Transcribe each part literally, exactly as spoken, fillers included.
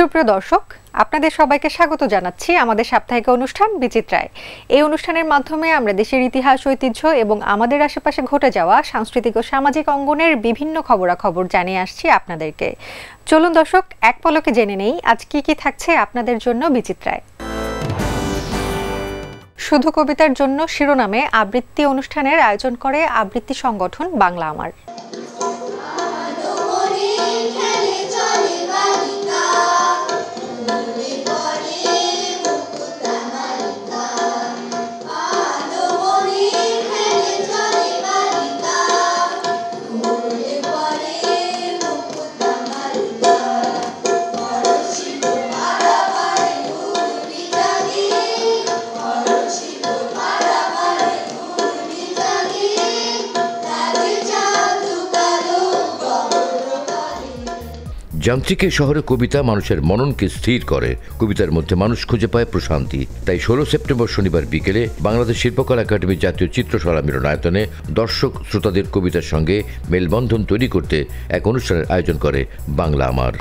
সুপ্রিয় দর্শক, আপনাদের সবাইকে স্বাগত জানাচ্ছি আমাদের সাপ্তাহিক অনুষ্ঠান বিচিত্রায়। এই অনুষ্ঠানের মাধ্যমে আমরা দেশের ইতিহাস, ঐতিহ্য এবং আমাদের আশেপাশে ঘটে যাওয়া সাংস্কৃতিক ও সামাজিক অঙ্গনের বিভিন্ন খবরাখবর জানিয়ে আসছি আপনাদেরকে। চলুন দর্শক, এক পলকে জেনে নেই আজ কি কি থাকছে আপনাদের জন্য বিচিত্রায়। শুধু কবিতার জন্য শিরোনামে আবৃত্তি অনুষ্ঠানের আয়োজন করে আবৃত্তি সংগঠন বাংলা আমার। যান্ত্রিকের শহরে কবিতা মানুষের মননকে স্থির করে, কবিতার মধ্যে মানুষ খুঁজে পায় প্রশান্তি। তাই ষোলো সেপ্টেম্বর শনিবার বিকেলে বাংলাদেশ শিল্পকলা একাডেমি জাতীয় চিত্রশালা মিলনায়তনে দর্শক শ্রোতাদের কবিতার সঙ্গে মেলবন্ধন তৈরি করতে এক অনুষ্ঠানের আয়োজন করে বাংলা আমার।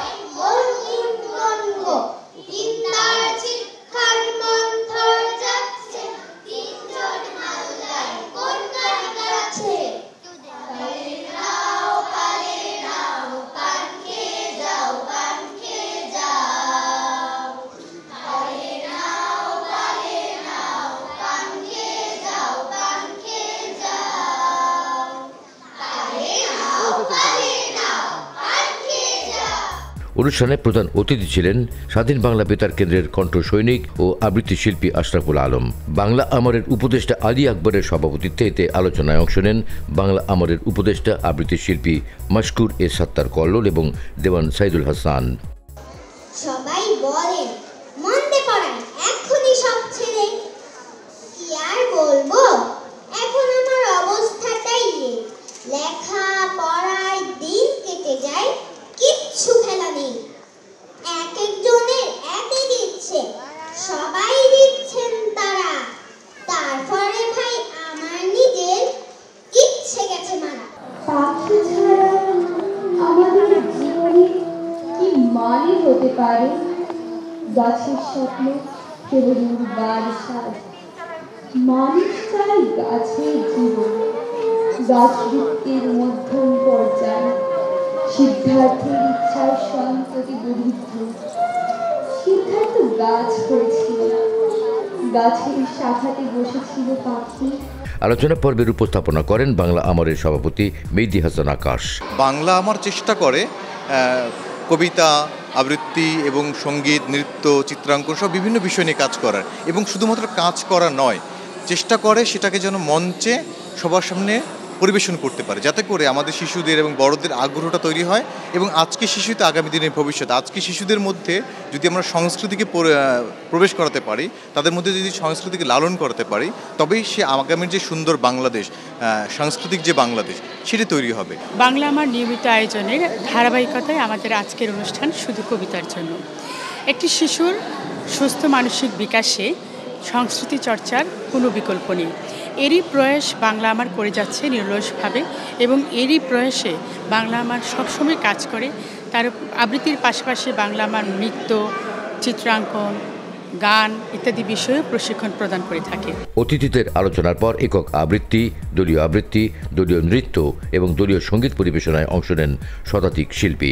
অনুষ্ঠানে প্রধান অতিথি ছিলেন স্বাধীন বাংলা বেতার কেন্দ্রের কণ্ঠ সৈনিক ও আবৃত্তি শিল্পী আশরাফুল আলম। বাংলা আমরের উপদেষ্টা আলী আকবরের সভাপতিত্বে এতে আলোচনায় অংশ নেন বাংলা আমরের উপদেষ্টা আবৃত্তি শিল্পী মাশকুর এ সাত্তার কল্লোল এবং দেওয়ান সাইদুল হাসান। সবাই বলেন মন্দে পড়ায় এখনই সব ছেড়ে, কি আর বলবো, এখন আমার অবস্থাটাই লেখা পড়ায় দিন কেটে যায়, কিচ্ছু খেলা নেই। এক একজনের এক এক ইচ্ছে, সবাই দিচ্ছেন তারা, তারপরে ভাই আমার নিজের ইচ্ছে গেছে মারা। পাখি ছাড়া আমাদের জীবনে কি মানে হতে পারে? গাছের স্বপ্ন কেবল উড়বার সাজ, মানুষ চাই গাছের জীবন, গাছ বৃত্তির মধ্যম পর্যায়ে সিদ্ধার্থের ইচ্ছার সন্ততি দরিদ্র। সিদ্ধার্থ গাছ হয়েছিল, গাছের শাখাতে বসেছিল পাখি। আলোচনা পর্বের উপস্থাপনা করেন বাংলা আমরের সভাপতি মেহেদী হাসান আকাশ। বাংলা আমার চেষ্টা করে কবিতা, আবৃত্তি এবং সঙ্গীত, নৃত্য, চিত্রাঙ্কন সব বিভিন্ন বিষয় নিয়ে কাজ করার, এবং শুধুমাত্র কাজ করা নয়, চেষ্টা করে সেটাকে যেন মঞ্চে সবার সামনে পরিবেশন করতে পারে, যাতে করে আমাদের শিশুদের এবং বড়দের আগ্রহটা তৈরি হয়। এবং আজকে শিশুতে আগামী দিনের ভবিষ্যৎ, আজকে শিশুদের মধ্যে যদি আমরা সংস্কৃতিকে প্রবেশ করাতে পারি, তাদের মধ্যে যদি সংস্কৃতিকে লালন করাতে পারি, তবেই সে আগামীর যে সুন্দর বাংলাদেশ, সাংস্কৃতিক যে বাংলাদেশ, সেটি তৈরি হবে। বাংলা আমার নিয়মিত আয়োজনের ধারাবাহিকতায় আমাদের আজকের অনুষ্ঠান শুধু কবিতার জন্য। একটি শিশুর সুস্থ মানসিক বিকাশে সংস্কৃতি চর্চার কোনো বিকল্প নেই। এরই প্রয়াস বাংলা আমার করে যাচ্ছে নিরলসভাবে, এবং এরই প্রয়াসে বাংলা আমার সবসময় কাজ করে। তার আবৃত্তির পাশাপাশি বাংলা আমার নৃত্য, চিত্রাঙ্কন, গান ইত্যাদি বিষয়ে প্রশিক্ষণ প্রদান করে থাকে। অতিথিদের আলোচনার পর একক আবৃত্তি, দলীয় আবৃত্তি, দলীয় নৃত্য এবং দলীয় সঙ্গীত পরিবেশনায় অংশ নেন শতাধিক শিল্পী।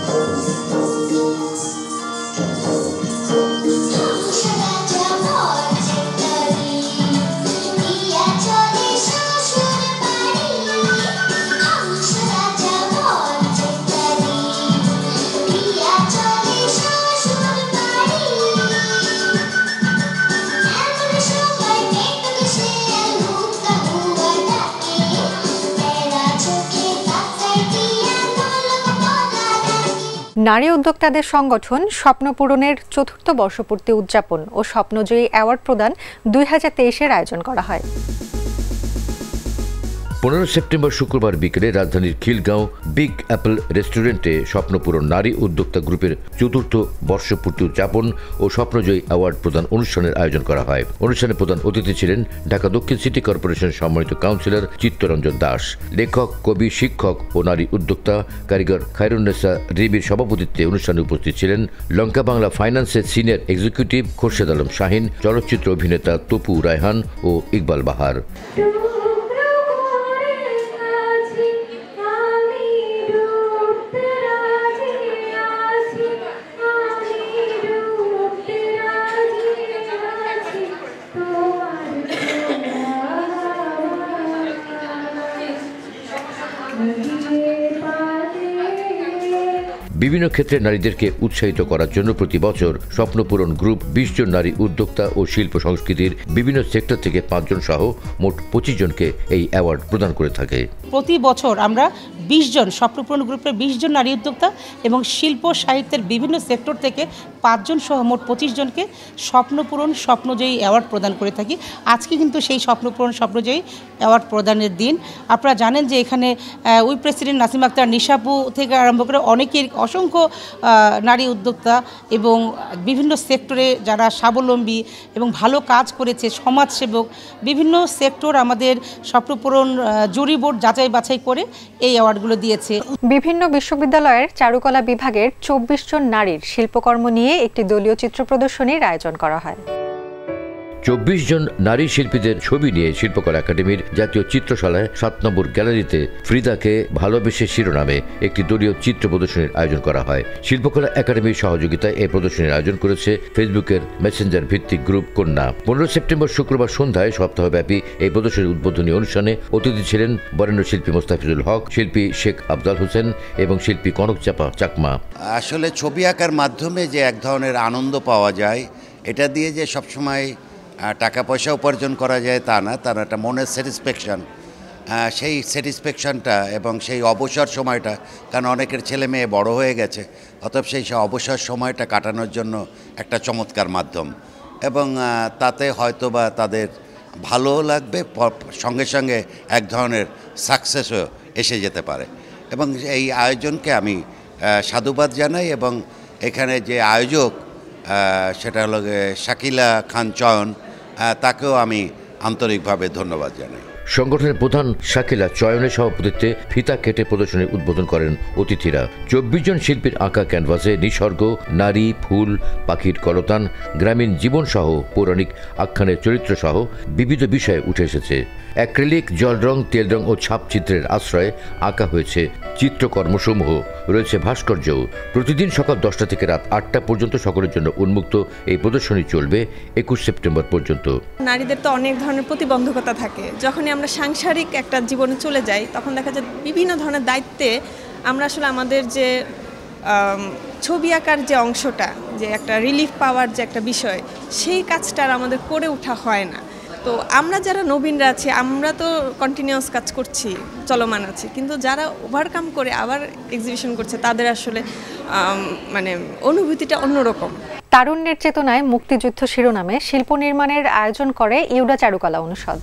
নারী উদ্যোক্তাদের সংগঠন স্বপ্ন পূরণের চতুর্থ বর্ষপূর্তি উদযাপন ও স্বপ্নজয়ী অ্যাওয়ার্ড প্রদান দুই হাজার তেইশের আয়োজন করা হয়। পনেরো সেপ্টেম্বর শুক্রবার বিকেলে রাজধানীর খিলগাঁও বিগ অ্যাপল রেস্টুরেন্টে স্বপ্নপূরণ নারী উদ্যোক্তা গ্রুপের চতুর্থ বর্ষপূর্তি উদযাপন ও স্বপ্নজয়ী অ্যাওয়ার্ড প্রদান অনুষ্ঠানের আয়োজন করা হয়। অনুষ্ঠানে প্রধান অতিথি ছিলেন ঢাকা দক্ষিণ সিটি কর্পোরেশনের সম্মানিত কাউন্সিলর চিত্তরঞ্জন দাস। লেখক, কবি, শিক্ষক ও নারী উদ্যোক্তা কারিগর খায়রুন্নেসা রিবির সভাপতিত্বে অনুষ্ঠানে উপস্থিত ছিলেন লঙ্কা বাংলা ফাইন্যান্সের সিনিয়র এক্সিকিউটিভ খোরশেদ আলম শাহিন, চলচ্চিত্র অভিনেতা তপু রায়হান ও ইকবাল বাহার। বিভিন্ন ক্ষেত্রে নারীদেরকে উৎসাহিত করার জন্য প্রতি বছর স্বপ্নপূরণ গ্রুপ বিশ জন নারী উদ্যোক্তা ও শিল্প সংস্কৃতির বিভিন্ন সেক্টর থেকে পাঁচজন সহ মোট পঁচিশ জনকে এই অ্যাওয়ার্ড প্রদান করে থাকে। প্রতি বছর আমরা বিশ জন স্বপ্নপূরণ গ্রুপের বিশ জন নারী উদ্যোক্তা এবং শিল্প সাহিত্যের বিভিন্ন সেক্টর থেকে পাঁচজন সহ মোট পঁচিশ জনকে স্বপ্নপূরণ স্বপ্নজয়ী অ্যাওয়ার্ড প্রদান করে থাকি। আজকে কিন্তু সেই স্বপ্নপূরণ স্বপ্নজয়ী অ্যাওয়ার্ড প্রদানের দিন। আপনারা জানেন যে এখানে উই প্রেসিডেন্ট নাসিম আক্তার নিশাপু থেকে আরম্ভ করে অনেকের অসংখ্য নারী উদ্যোক্তা এবং বিভিন্ন সেক্টরে যারা স্বাবলম্বী এবং ভালো কাজ করেছে, সমাজসেবক, বিভিন্ন সেক্টর আমাদের স্বপ্নপূরণ জুরি বোর্ড যাচাই বাছাই করে এই অ্যাওয়ার্ডগুলো দিয়েছে। বিভিন্ন বিশ্ববিদ্যালয়ের চারুকলা বিভাগের চব্বিশ জন নারীর শিল্পকর্ম নিয়ে একটি দলীয় চিত্র প্রদর্শনীর আয়োজন করা হয়। চব্বিশ জন নারী শিল্পীদের ছবি নিয়ে শিল্পকলা একাডেমির জাতীয় চিত্রশালায় সাত নম্বর গ্যালারিতে ফ্রিদাকে ভালোবেসে শিরোনামে একটি দলীয় চিত্র প্রদর্শনীর আয়োজন করা হয়। শিল্পকলা একাডেমির সহযোগিতায় এই প্রদর্শনীর আয়োজন করেছে ফেসবুকের মেসেঞ্জার ভিত্তিক গ্রুপ কন্যা। পনেরো সেপ্টেম্বর শুক্রবার সন্ধ্যায় সপ্তাহব্যাপী এই প্রদর্শনীর উদ্বোধনী অনুষ্ঠানে অতিথি ছিলেন বরেণ্য শিল্পী মোস্তাফিজুল হক, শিল্পী শেখ আফজাল হোসেন এবং শিল্পী কনক চাপা চাকমা। আসলে ছবি আঁকার মাধ্যমে যে এক ধরনের আনন্দ পাওয়া যায়, এটা দিয়ে যে সবসময় টাকা পয়সা উপার্জন করা যায় তা না, তার একটা মনের স্যাটিসফ্যাকশন, সেই স্যাটিসফ্যাকশনটা এবং সেই অবসর সময়টা, কারণ অনেকের ছেলে মেয়ে বড় হয়ে গেছে, অতএব সেই অবসর সময়টা কাটানোর জন্য একটা চমৎকার মাধ্যম এবং তাতে হয়তো বা তাদের ভালোও লাগবে, সঙ্গে সঙ্গে এক ধরনের সাকসেসও এসে যেতে পারে। এবং এই আয়োজনকে আমি সাধুবাদ জানাই এবং এখানে যে আয়োজক সেটা হলো শাকিলা খান চয়ন, তাকেও আমি আন্তরিকভাবে ধন্যবাদ জানাই। সংগঠনের প্রধান শাকিলা চয়নের সভাপতিত্বে ফিতা কেটে প্রদর্শনীর উদ্বোধন করেন অতিথিরা। চব্বিশ জন শিল্পীর আঁকা ক্যানভাসে নিসর্গ, নারী, ফুল, পাখির কলতান, গ্রামীণ জীবন সহ পৌরাণিক আখ্যানের চরিত্র সহ বিবিধ বিষয়ে উঠে এসেছে। অ্যাক্রিলিক, জল রং, তেল রং ও ছাপচিত্রের আশ্রয়ে আঁকা হয়েছে চিত্রকর্মসমূহ, রয়েছে ভাস্কর্যও। প্রতিদিন সকাল দশটা থেকে রাত আটটা পর্যন্ত সকলের জন্য উন্মুক্ত এই প্রদর্শনী চলবে একুশ সেপ্টেম্বর পর্যন্ত। নারীদের তো অনেক ধরনের প্রতিবন্ধকতা থাকে, যখনই আমরা সাংসারিক একটা জীবনে চলে যাই তখন দেখা যায় বিভিন্ন ধরনের দায়িত্বে আমরা আসলে আমাদের যে ছবি আঁকার যে অংশটা, যে একটা রিলিফ পাওয়ার যে একটা বিষয়, সেই কাজটা আর আমাদের করে ওঠা হয় না। তো আমরা যারা নবীনরা আছি আমরা তো কন্টিনিউয়াস কাজ করছি, চলমান আছি, কিন্তু যারা ওভারকাম করে আবার এক্সিবিশন করছে তাদের আসলে মানে অনুভূতিটা অন্যরকম। তারুণ্যের চেতনায় মুক্তিযুদ্ধ শিরোনামে শিল্প নির্মাণের আয়োজন করে ইউডা চারুকলা অনুষদ।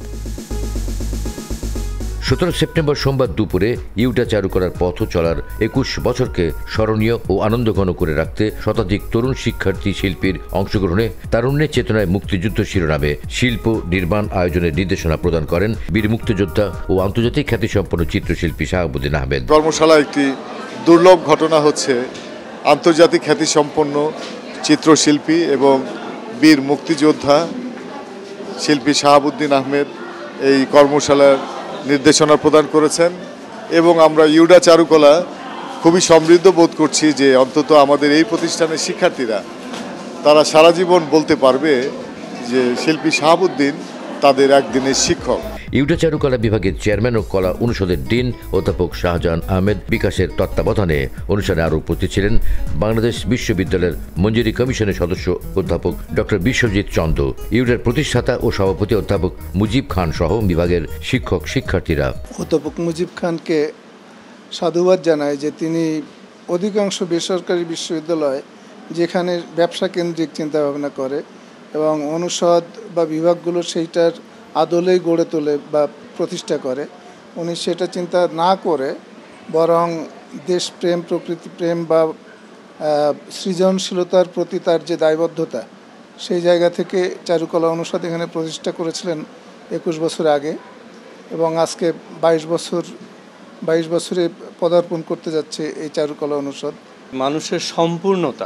সতেরো সেপ্টেম্বর সোমবার দুপুরে ইউডা চারুকলার পথ চলার একুশ বছরকে স্মরণীয় ও আনন্দঘন করে রাখতে শতাধিক তরুণ শিক্ষার্থী শিল্পীর অংশগ্রহণে তারুণ্যের চেতনায় মুক্তিযুদ্ধ শিরোনামে শিল্প নির্মাণ আয়োজনের নির্দেশনা প্রদান করেন বীর মুক্তিযোদ্ধা ও আন্তর্জাতিক খ্যাতিসম্পন্ন চিত্রশিল্পী শাহাবুদ্দিন আহমেদ। কর্মশালা একটি দুর্লভ ঘটনা হচ্ছে আন্তর্জাতিক খ্যাতিসম্পন্ন চিত্রশিল্পী এবং বীর মুক্তিযোদ্ধা শিল্পী শাহাবুদ্দিন আহমেদ এই কর্মশালার নির্দেশনা প্রদান করেছেন এবং আমরা ইউডা চারুকলা খুবই সমৃদ্ধ বোধ করছি যে অন্তত আমাদের এই প্রতিষ্ঠানের শিক্ষার্থীরা তারা সারা জীবন বলতে পারবে যে শিল্পী শাহাবুদ্দিন তাদের একদিনের শিক্ষক। ইউডা চারুকলা বিভাগের চেয়ারম্যান ও কলা অনুষদের ডিন অধ্যাপক শাহজাহান আহমেদ বিকাশের তত্ত্বাবধানে অনুষ্ঠানে আরও উপস্থিত ছিলেন বাংলাদেশ বিশ্ববিদ্যালয়ের মঞ্জুরি কমিশনের সদস্য অধ্যাপক ডক্টর বিশ্বজিৎ চন্দ্র, ইউডার প্রতিষ্ঠাতা ও সভাপতি অধ্যাপক মুজিব খান সহ বিভাগের শিক্ষক শিক্ষার্থীরা। অধ্যাপক মুজিব খানকে সাধুবাদ জানায় যে তিনি অধিকাংশ বেসরকারি বিশ্ববিদ্যালয় যেখানে ব্যবসা কেন্দ্রিক চিন্তাভাবনা করে এবং অনুষদ বা বিভাগগুলো সেইটার আদলেই গড়ে তোলে বা প্রতিষ্ঠা করে, উনি সেটা চিন্তা না করে বরং দেশপ্রেম, প্রকৃতিপ্রেম বা সৃজনশীলতার প্রতি তার যে দায়বদ্ধতা, সেই জায়গা থেকে চারুকলা অনুষদ এখানে প্রতিষ্ঠা করেছিলেন একুশ বছর আগে, এবং আজকে বাইশ বছর বাইশ বছরে পদার্পণ করতে যাচ্ছে এই চারুকলা অনুষদ। মানুষের সম্পূর্ণতা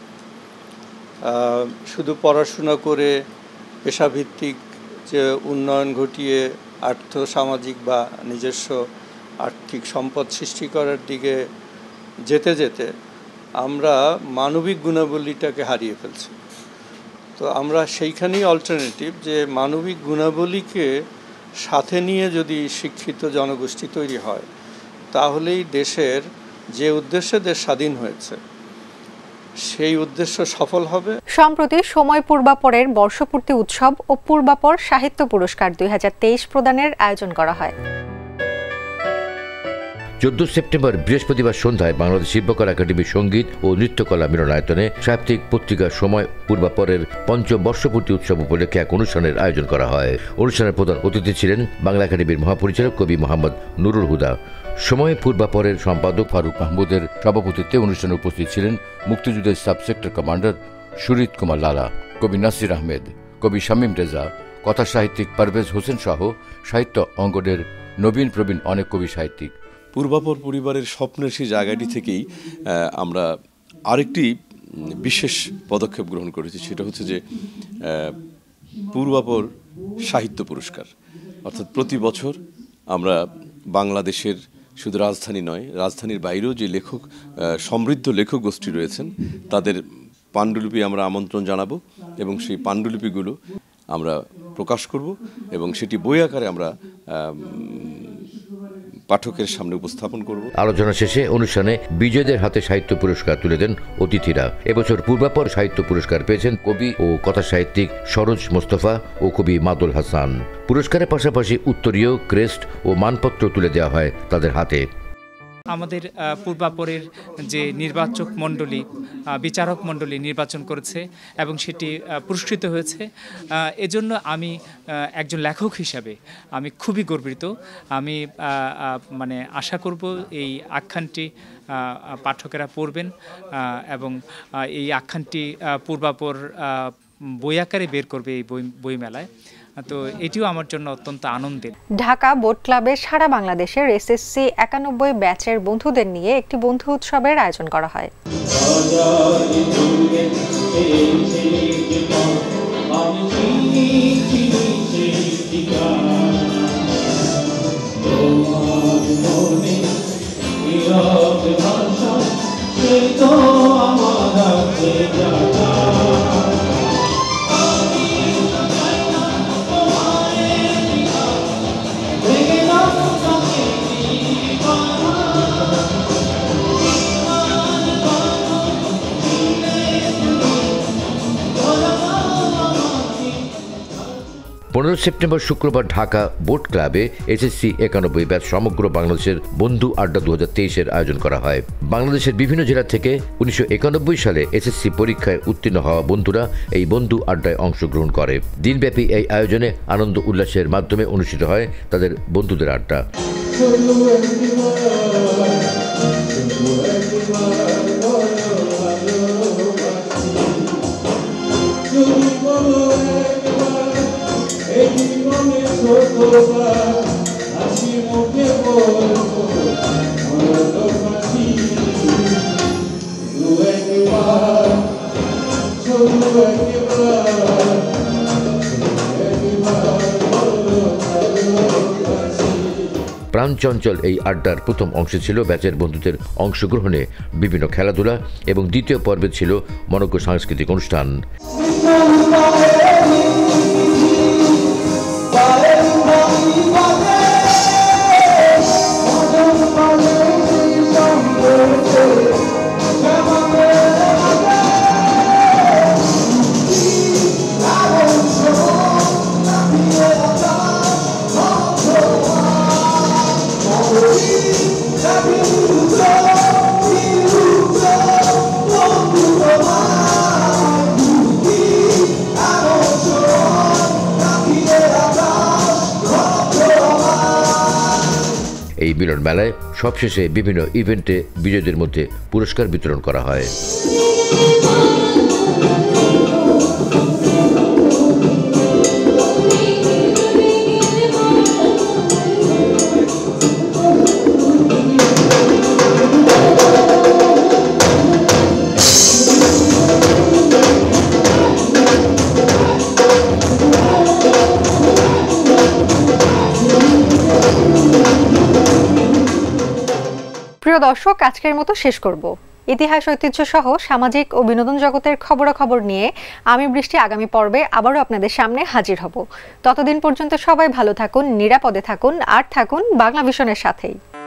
শুধু পড়াশোনা করে পেশাভিত্তিক যে উন্নয়ন ঘটিয়ে আর্থ সামাজিক বা নিজস্ব আর্থিক সম্পদ সৃষ্টি করার দিকে যেতে যেতে আমরা মানবিক গুণাবলীটাকে হারিয়ে ফেলছি। তো আমরা সেইখানেই অল্টারনেটিভ যে মানবিক গুণাবলীকে সাথে নিয়ে যদি শিক্ষিত জনগোষ্ঠী তৈরি হয়, তাহলেই দেশের যে উদ্দেশ্যে দেশ স্বাধীন হয়েছে সেই উদ্দেশ্য সফল হবে। সম্প্রতি সময় পূর্বাপরের বর্ষপূর্তি উৎসব ও পূর্বাপর সাহিত্য পুরস্কার দুই হাজার তেইশ প্রদানের আয়োজন করা হয়। চোদ্দ সেপ্টেম্বর বৃহস্পতিবার সন্ধ্যায় বাংলাদেশ শিল্পকলা একাডেমির সঙ্গীত ও নৃত্যকলা মিলনায়তনে সাহিত্যিক পত্রিকা সময় পূর্বাপরের পঞ্চম বর্ষপূর্তি উৎসব উপলক্ষে এক অনুষ্ঠানের আয়োজন করা হয়। অনুষ্ঠানের প্রধান অতিথি ছিলেন বাংলা একাডেমির মহাপরিচালক কবি মোহাম্মদ নুরুল হুদা। সময় পূর্বাপরের সম্পাদক ফারুক মাহমুদের সভাপতিত্বে অনুষ্ঠানে উপস্থিত ছিলেন মুক্তিযুদ্ধের sub sector commander Surit Kumar Lala, কবি নাসির আহমেদ, কবি শামীম রেজা, কথা সাহিত্যিক পারভেজ হোসেন সহ সাহিত্য অঙ্গনের নবীন প্রবীণ অনেক কবি সাহিত্যিক। পূর্বাপর পরিবারের স্বপ্নের সেই জায়গাটি থেকেই আমরা আরেকটি বিশেষ পদক্ষেপ গ্রহণ করেছি, সেটা হচ্ছে যে পূর্বাপর সাহিত্য পুরস্কার। অর্থাৎ প্রতি বছর আমরা বাংলাদেশের শুধু রাজধানী নয়, রাজধানীর বাইরেও যে লেখক সমৃদ্ধ লেখক গোষ্ঠী রয়েছেন তাদের পাণ্ডুলিপি আমরা আমন্ত্রণ জানাবো এবং সেই পাণ্ডুলিপিগুলো আমরা প্রকাশ করব এবং সেটি বই আকারে আমরা পাঠকের সামনে উপস্থাপন করব। আলোচনা শেষে অনুষ্ঠানে বিজয়ীদের হাতে সাহিত্য পুরস্কার তুলে দেন অতিথিরা। এবছর পূর্বাপর সাহিত্য পুরস্কার পেয়েছেন কবি ও কথা সাহিত্যিক সরোজ মোস্তফা ও কবি মাদুল হাসান। পুরস্কারের পাশাপাশি উত্তরীয়, ক্রেস্ট ও মানপত্র তুলে দেওয়া হয় তাদের হাতে। আমাদের পূর্বাপরের যে নির্বাচক মণ্ডলী, বিচারক মণ্ডলী নির্বাচন করেছে এবং সেটি পুরস্কৃত হয়েছে। এজন্য আমি একজন লেখক হিসাবে আমি খুবই গর্বিত। আমি মানে আশা করব এই আখ্যানটি পাঠকেরা পড়বেন এবং এই আখ্যানটি পূর্বাপর বই আকারে বের করবে এই বই বইমেলায়। তো এটিও আমার জন্য অত্যন্ত আনন্দের। ঢাকা বোট ক্লাবে সারা বাংলাদেশের এসএসসি একানব্বই ব্যাচের বন্ধুদের নিয়ে একটি বন্ধু উৎসবের আয়োজন করা হয়। পনেরো সেপ্টেম্বর শুক্রবার ঢাকা বোট ক্লাবে এসএসসি একানব্বই ব্যাচ সমগ্র বাংলাদেশের বন্ধু আড্ডা দু হাজার তেইশের আয়োজন করা হয়। বাংলাদেশের বিভিন্ন জেলা থেকে উনিশশো একানব্বই সালে এসএসসি পরীক্ষায় উত্তীর্ণ হওয়া বন্ধুরা এই বন্ধু আড্ডায় অংশগ্রহণ করে। দিনব্যাপী এই আয়োজনে আনন্দ উল্লাসের মাধ্যমে অনুষ্ঠিত হয় তাদের বন্ধুদের আড্ডা। প্রাণচঞ্চল এই আড্ডার প্রথম অংশে ছিল ব্যাচের বন্ধুদের অংশগ্রহণে বিভিন্ন খেলাধুলা এবং দ্বিতীয় পর্বে ছিল মনোজ্ঞ সাংস্কৃতিক অনুষ্ঠান। মিলন মেলায় সবশেষে বিভিন্ন ইভেন্টে বিজয়ীদের মধ্যে পুরস্কার বিতরণ করা হয়। প্রিয় দর্শক, আজকের মতো শেষ করব। ইতিহাস, ঐতিহ্য সহ সামাজিক ও বিনোদন জগতের খবরাখবর নিয়ে আমি বৃষ্টি আগামী পর্বে আবারও আপনাদের সামনে হাজির হব। ততদিন পর্যন্ত সবাই ভালো থাকুন, নিরাপদে থাকুন আর থাকুন বাংলা ভিশনের সাথেই।